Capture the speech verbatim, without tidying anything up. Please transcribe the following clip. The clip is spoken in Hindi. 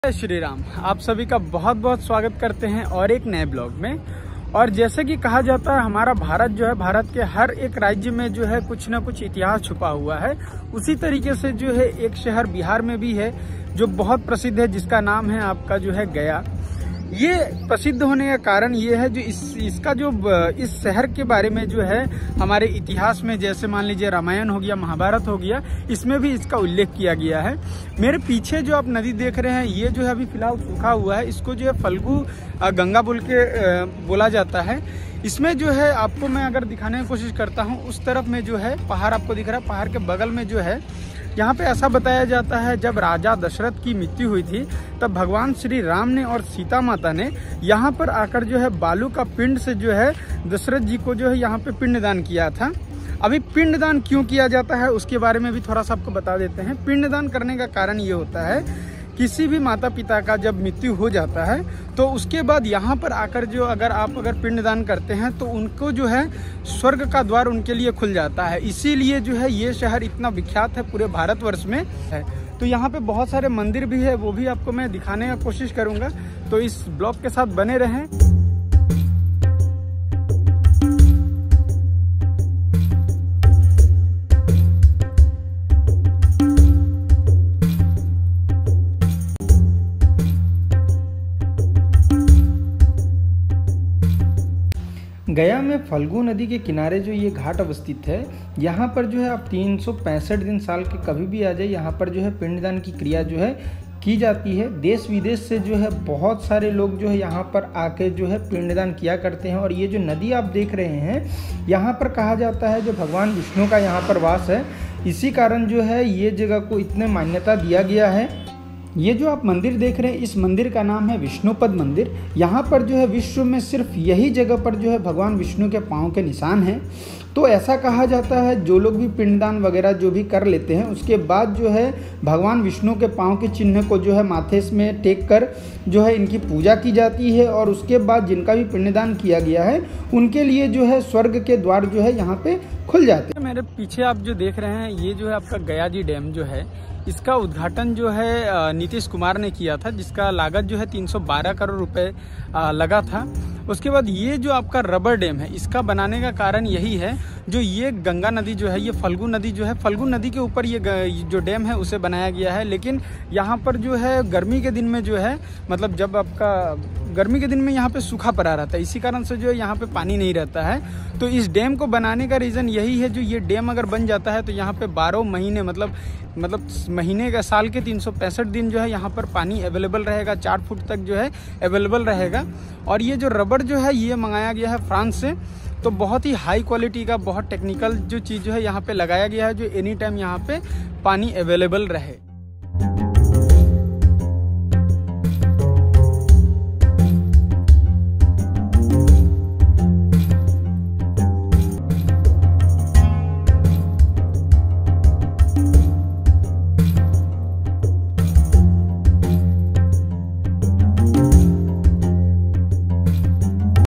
जय श्री राम। आप सभी का बहुत बहुत स्वागत करते हैं और एक नए ब्लॉग में। और जैसे कि कहा जाता है हमारा भारत जो है, भारत के हर एक राज्य में जो है कुछ ना कुछ इतिहास छुपा हुआ है। उसी तरीके से जो है एक शहर बिहार में भी है जो बहुत प्रसिद्ध है, जिसका नाम है आपका जो है गया। ये प्रसिद्ध होने का कारण ये है जो इस इसका जो इस शहर के बारे में जो है हमारे इतिहास में, जैसे मान लीजिए रामायण हो गया, महाभारत हो गया, इसमें भी इसका उल्लेख किया गया है। मेरे पीछे जो आप नदी देख रहे हैं ये जो है अभी फिलहाल सूखा हुआ है। इसको जो है फल्गु गंगा बोल के बोला जाता है। इसमें जो है आपको मैं अगर दिखाने की कोशिश करता हूँ, उस तरफ में जो है पहाड़ आपको दिख रहा है, पहाड़ के बगल में जो है यहाँ पे ऐसा बताया जाता है जब राजा दशरथ की मृत्यु हुई थी तब भगवान श्री राम ने और सीता माता ने यहाँ पर आकर जो है बालू का पिंड से जो है दशरथ जी को जो है यहाँ पे पिंडदान किया था। अभी पिंडदान क्यों किया जाता है उसके बारे में भी थोड़ा सा आपको बता देते हैं। पिंडदान करने का कारण ये होता है, किसी भी माता पिता का जब मृत्यु हो जाता है तो उसके बाद यहाँ पर आकर जो अगर आप अगर पिंडदान करते हैं तो उनको जो है स्वर्ग का द्वार उनके लिए खुल जाता है। इसीलिए जो है ये शहर इतना विख्यात है पूरे भारतवर्ष में है। तो यहाँ पे बहुत सारे मंदिर भी है, वो भी आपको मैं दिखाने का कोशिश करूँगा। तो इस ब्लॉग के साथ बने रहें। गया में फल्गु नदी के किनारे जो ये घाट अवस्थित है, यहाँ पर जो है आप तीन सौ पैंसठ दिन साल के कभी भी आ जाए, यहाँ पर जो है पिंडदान की क्रिया जो है की जाती है। देश विदेश से जो है बहुत सारे लोग जो है यहाँ पर आके जो है पिंडदान किया करते हैं। और ये जो नदी आप देख रहे हैं, यहाँ पर कहा जाता है जो भगवान विष्णु का यहाँ पर वास है, इसी कारण जो है ये जगह को इतने मान्यता दिया गया है। ये जो आप मंदिर देख रहे हैं, इस मंदिर का नाम है विष्णुपद मंदिर। यहाँ पर जो है विश्व में सिर्फ यही जगह पर जो है भगवान विष्णु के पाँव के निशान हैं। तो ऐसा कहा जाता है जो लोग भी पिंडदान वगैरह जो भी कर लेते हैं, उसके बाद जो है भगवान विष्णु के पाँव के चिन्ह को जो है माथे में टेक कर जो है इनकी पूजा की जाती है। और उसके बाद जिनका भी पिंडदान किया गया है उनके लिए जो है स्वर्ग के द्वार जो है यहाँ पे खुल जाते हैं। मेरे पीछे आप जो देख रहे हैं ये जो है आपका गया जी डैम जो है, इसका उद्घाटन जो है नीतीश कुमार ने किया था, जिसका लागत जो है तीन सौ बारह करोड़ रुपए लगा था। उसके बाद ये जो आपका रबर डैम है, इसका बनाने का कारण यही है, जो ये गंगा नदी जो है, ये फल्गु नदी जो है, फल्गु नदी के ऊपर ये जो डैम है उसे बनाया गया है। लेकिन यहाँ पर जो है गर्मी के दिन में जो है, मतलब जब आपका गर्मी के दिन में यहाँ पे सूखा पड़ा रहता है, इसी कारण से जो है यहाँ पे पानी नहीं रहता है। तो इस डैम को बनाने का रीज़न यही है, जो ये डैम अगर बन जाता है तो यहाँ पे बारह महीने मतलब मतलब महीने का साल के तीन सौ पैंसठ दिन जो है यहाँ पर पानी अवेलेबल रहेगा, चार फुट तक जो है अवेलेबल रहेगा। और ये जो रबड़ जो है ये मंगाया गया है फ्रांस से। तो बहुत ही हाई क्वालिटी का, बहुत टेक्निकल जो चीज़ जो है यहाँ पे लगाया गया है, जो एनी टाइम यहाँ पे पानी अवेलेबल रहे।